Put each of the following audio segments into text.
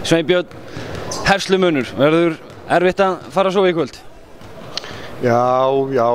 Sveinbjörn, herslumunur, verður erfitt að fara að sofa í kvöld? Já,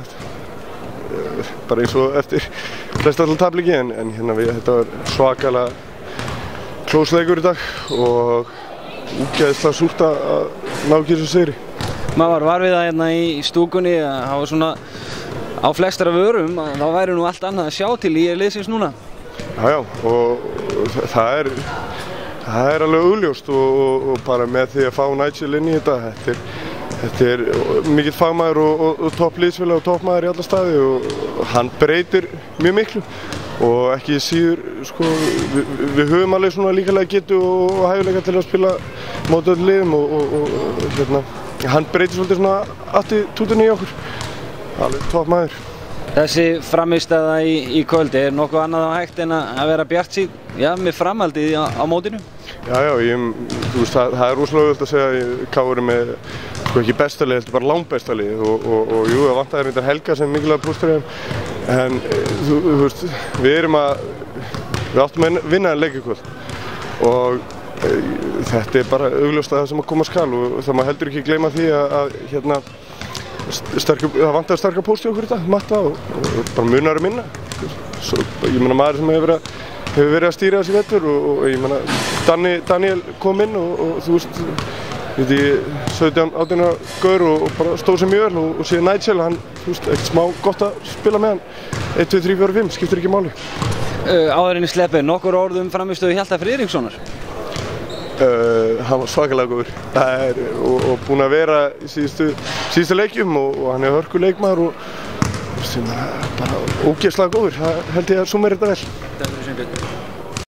bara eins og eftir flest allar tapleiki en hérna þetta var svakalega klósleikur í dag og úgeðslega súrt að ná ekki þessu sigri. Maður var við það hérna í stúkunni að hafa svona á flestar af vörum að þá væri nú allt annað að sjá til í liðsins núna. Já, og það er alveg augljóst og bara með því að fá Nigel inn í þetta er mikill fagmaður og toppliðsfélag og toppmaður í alla staði og hann breytir mjög miklu og ekki síður, sko, við höfum alveg svona líkalega getu og hæfileika til að spila móti öllum liðum og hérna, hann breytir svolítið svona attitúdinni í okkur, alveg toppmaður. Þessi frammistaða í kvöldi, er nokkuð annað á hægt en að vera bjartsýnn, með framhaldið á mótinu? Já, þú veist, það er rosalega auðvelt að segja að KR er með ekki besta lið, heldur bara langbesta lið og jú, það vantaði reyndar Helga sem mikilvæg plústur en þú veist, við áttum að vinna en leik í kvöld og þetta er bara augljóst að það sem að koma skal og það maður heldur ekki gleyma því að hérna það vantaði sterkar pósti okkur í dag, matta og bara munar minna. Ég meina maður sem hefur verið að stýra þessi vettur og ég meina Daniel kom inn og þú veist, 17-18 ára gaur og bara stóð sem mjög vel og síðan Nigel, hann, þú veist, ekkert smá gott að spila með hann. 1, 2, 3, 4, 5, skiptir ekki máli. Áður en í sleppi, nokkur orð frammistöðu Hjalta Friðrikssonar? Hann var svakalega góður og búinn að vera í síðustu leikjum og hann er hörku leikmaður og sem bara ógeðslega góður, það held ég að sumera þetta vel.